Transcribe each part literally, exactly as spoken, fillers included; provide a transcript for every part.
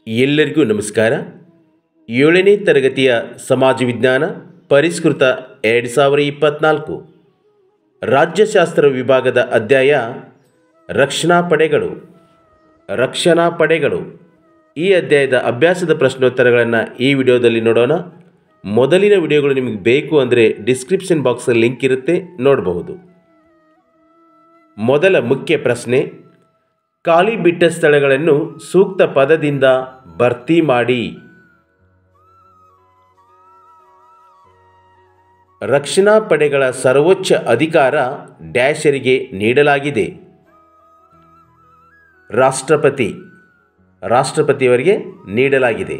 ಎಲ್ಲರಿಗೂ ನಮಸ್ಕಾರ. ಏಳನೇ ತರಗತಿಯ ಸಮಾಜ ವಿಜ್ಞಾನ ಪರಿಷ್ಕೃತ ಎರಡು ಸಾವಿರ ಇಪ್ಪತ್ತ್ನಾಲ್ಕು ರಾಜ್ಯಶಾಸ್ತ್ರ ವಿಭಾಗದ ಅಧ್ಯಾಯ ರಕ್ಷಣಾ ಪಡೆಗಳು ರಕ್ಷಣಾ ಪಡೆಗಳು ಈ ಅಧ್ಯಾಯದ ಅಭ್ಯಾಸದ ಪ್ರಶ್ನೋತ್ತರಗಳನ್ನು ಈ ವಿಡಿಯೋದಲ್ಲಿ ನೋಡೋಣ. ಮೊದಲಿನ ವಿಡಿಯೋಗಳು ನಿಮಗೆ ಬೇಕು ಅಂದರೆ ಡಿಸ್ಕ್ರಿಪ್ಷನ್ ಬಾಕ್ಸಲ್ಲಿ ಲಿಂಕ್ ಇರುತ್ತೆ, ನೋಡಬಹುದು. ಮೊದಲ ಮುಖ್ಯ ಪ್ರಶ್ನೆ, ಖಾಲಿ ಬಿಟ್ಟ ಸ್ಥಳಗಳನ್ನು ಸೂಕ್ತ ಪದದಿಂದ ಭರ್ತಿ ಮಾಡಿ. ರಕ್ಷಣಾ ಪಡೆಗಳ ಸರ್ವೋಚ್ಚ ಅಧಿಕಾರ ಡ್ಯಾಶರಿಗೆ ನೀಡಲಾಗಿದೆ. ರಾಷ್ಟ್ರಪತಿ ರಾಷ್ಟ್ರಪತಿಯವರಿಗೆ ನೀಡಲಾಗಿದೆ.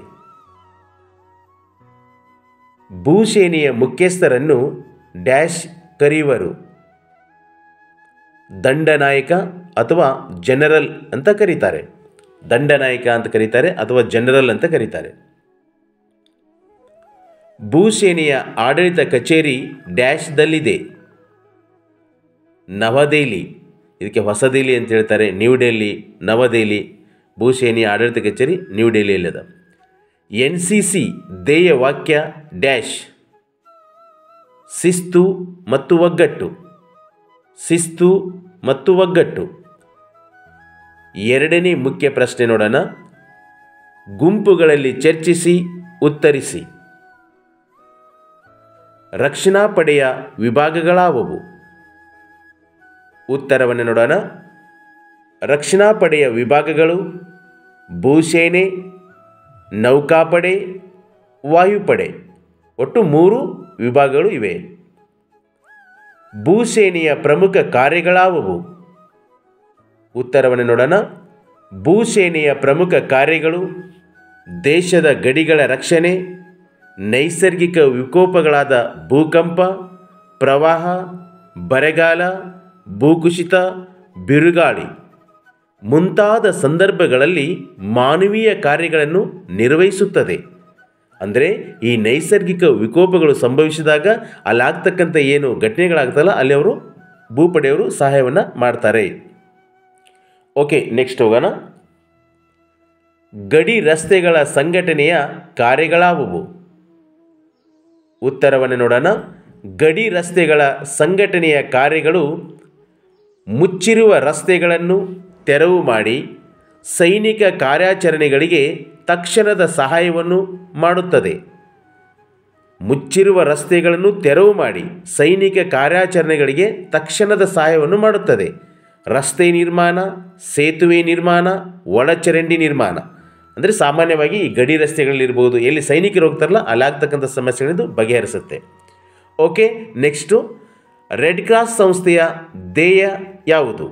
ಭೂಸೇನೆಯ ಮುಖ್ಯಸ್ಥರನ್ನು ಡ್ಯಾಶ್ ಕರೆಯುವರು. ದಂಡನಾಯಕ ಅಥವಾ ಜನರಲ್ ಅಂತ ಕರೀತಾರೆ. ದಂಡನಾಯಕ ಅಂತ ಕರೀತಾರೆ ಅಥವಾ ಜನರಲ್ ಅಂತ ಕರೀತಾರೆ. ಭೂಸೇನೆಯ ಆಡಳಿತ ಕಚೇರಿ ಡ್ಯಾಶ್ದಲ್ಲಿದೆ. ನವದೆಹಲಿ, ಇದಕ್ಕೆ ಹೊಸದಿಲ್ಲಿ ಅಂತ ಹೇಳ್ತಾರೆ. ನ್ಯೂ ಡೆಲ್ಲಿ, ನವದೆಹಲಿ. ಭೂಸೇನೆಯ ಆಡಳಿತ ಕಚೇರಿ ನ್ಯೂ ಡೆಲ್ಲಿಯಲ್ಲಿದೆ. ಎನ್ ಸಿ ಸಿ ಧ್ಯೇಯ ವಾಕ್ಯ ಡ್ಯಾಶ್ ಶಿಸ್ತು ಮತ್ತು ಒಗ್ಗಟ್ಟು. ಶಿಸ್ತು ಮತ್ತು ಒಗ್ಗಟ್ಟು. ಎರಡನೇ ಮುಖ್ಯ ಪ್ರಶ್ನೆ ನೋಡೋಣ. ಗುಂಪುಗಳಲ್ಲಿ ಚರ್ಚಿಸಿ ಉತ್ತರಿಸಿ. ರಕ್ಷಣಾ ಪಡೆಯ ವಿಭಾಗಗಳಾವುವು? ಉತ್ತರವನ್ನು ನೋಡೋಣ. ರಕ್ಷಣಾ ಪಡೆಯ ವಿಭಾಗಗಳು ಭೂಸೇನೆ, ನೌಕಾಪಡೆ, ವಾಯುಪಡೆ. ಒಟ್ಟು ಮೂರು ವಿಭಾಗಗಳು ಇವೆ. ಭೂಸೇನೆಯ ಪ್ರಮುಖ ಕಾರ್ಯಗಳಾವುವು? ಉತ್ತರವನ್ನು ನೋಡೋಣ. ಭೂಸೇನೆಯ ಪ್ರಮುಖ ಕಾರ್ಯಗಳು ದೇಶದ ಗಡಿಗಳ ರಕ್ಷಣೆ, ನೈಸರ್ಗಿಕ ವಿಕೋಪಗಳಾದ ಭೂಕಂಪ, ಪ್ರವಾಹ, ಬರಗಾಲ, ಭೂಕುಸಿತ, ಬಿರುಗಾಳಿ ಮುಂತಾದ ಸಂದರ್ಭಗಳಲ್ಲಿ ಮಾನವೀಯ ಕಾರ್ಯಗಳನ್ನು ನಿರ್ವಹಿಸುತ್ತದೆ. ಅಂದರೆ ಈ ನೈಸರ್ಗಿಕ ವಿಕೋಪಗಳು ಸಂಭವಿಸಿದಾಗ ಅಲ್ಲಾಗ್ತಕ್ಕಂಥ ಏನು ಘಟನೆಗಳಾಗ್ತಲ್ಲ, ಅಲ್ಲಿ ಅವರು ಭೂಪಡೆಯವರು ಸಹಾಯವನ್ನು ಮಾಡ್ತಾರೆ. ಓಕೆ, ನೆಕ್ಸ್ಟ್ ಹೋಗೋಣ. ಗಡಿ ರಸ್ತೆಗಳ ಸಂಘಟನೆಯ ಕಾರ್ಯಗಳಾವುವು? ಉತ್ತರವನ್ನು ನೋಡೋಣ. ಗಡಿ ರಸ್ತೆಗಳ ಸಂಘಟನೆಯ ಕಾರ್ಯಗಳು ಮುಚ್ಚಿರುವ ರಸ್ತೆಗಳನ್ನು ತೆರವು ಮಾಡಿ ಸೈನಿಕ ಕಾರ್ಯಾಚರಣೆಗಳಿಗೆ ತಕ್ಷಣದ ಸಹಾಯವನ್ನು ಮಾಡುತ್ತದೆ. ಮುಚ್ಚಿರುವ ರಸ್ತೆಗಳನ್ನು ತೆರವು ಮಾಡಿ ಸೈನಿಕ ಕಾರ್ಯಾಚರಣೆಗಳಿಗೆ ತಕ್ಷಣದ ಸಹಾಯವನ್ನು ಮಾಡುತ್ತದೆ. ರಸ್ತೆ ನಿರ್ಮಾಣ, ಸೇತುವೆ ನಿರ್ಮಾಣ, ಒಳಚರಂಡಿ ನಿರ್ಮಾಣ. ಅಂದರೆ ಸಾಮಾನ್ಯವಾಗಿ ಈ ಗಡಿ ರಸ್ತೆಗಳಲ್ಲಿರ್ಬೋದು, ಎಲ್ಲಿ ಸೈನಿಕರು ಹೋಗ್ತಾರಲ್ಲ ಅಲ್ಲಾಗ್ತಕ್ಕಂಥ ಸಮಸ್ಯೆಗಳಿಂದ ಬಗೆಹರಿಸುತ್ತೆ. ಓಕೆ, ನೆಕ್ಸ್ಟು ರೆಡ್ ಕ್ರಾಸ್ ಸಂಸ್ಥೆಯ ಧ್ಯೇಯ ಯಾವುದು?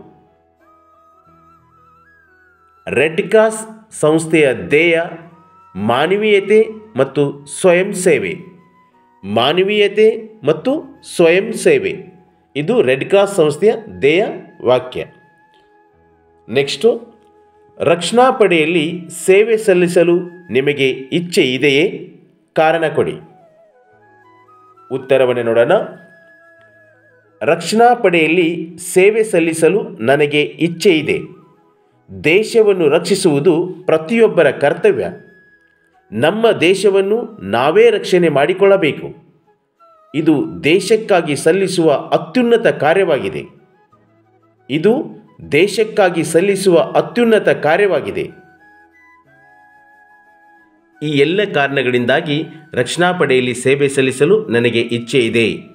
ರೆಡ್ ಕ್ರಾಸ್ ಸಂಸ್ಥೆಯ ಧ್ಯೇಯ ಮಾನವೀಯತೆ ಮತ್ತು ಸ್ವಯಂ ಸೇವೆ. ಮಾನವೀಯತೆ ಮತ್ತು ಸ್ವಯಂ ಸೇವೆ ಇದು ರೆಡ್ ಕ್ರಾಸ್ ಸಂಸ್ಥೆಯ ಧ್ಯೇಯ ವಾಕ್ಯ. ನೆಕ್ಸ್ಟು, ರಕ್ಷಣಾ ಪಡೆಯಲ್ಲಿ ಸೇವೆ ಸಲ್ಲಿಸಲು ನಿಮಗೆ ಇಚ್ಛೆ ಇದೆಯೇ? ಕಾರಣ ಕೊಡಿ. ಉತ್ತರವನ್ನು ನೋಡೋಣ. ರಕ್ಷಣಾ ಪಡೆಯಲ್ಲಿ ಸೇವೆ ಸಲ್ಲಿಸಲು ನನಗೆ ಇಚ್ಛೆ ಇದೆ. ದೇಶವನ್ನು ರಕ್ಷಿಸುವುದು ಪ್ರತಿಯೊಬ್ಬರ ಕರ್ತವ್ಯ. ನಮ್ಮ ದೇಶವನ್ನು ನಾವೇ ರಕ್ಷಣೆ ಮಾಡಿಕೊಳ್ಳಬೇಕು. ಇದು ದೇಶಕ್ಕಾಗಿ ಸಲ್ಲಿಸುವ ಅತ್ಯುನ್ನತ ಕಾರ್ಯವಾಗಿದೆ. ಇದು ದೇಶಕ್ಕಾಗಿ ಸಲ್ಲಿಸುವ ಅತ್ಯುನ್ನತ ಕಾರ್ಯವಾಗಿದೆ. ಈ ಎಲ್ಲ ಕಾರಣಗಳಿಂದಾಗಿ ರಕ್ಷಣಾ ಪಡೆಯಲ್ಲಿ ಸೇವೆ ಸಲ್ಲಿಸಲು ನನಗೆ ಇಚ್ಛೆ ಇದೆ.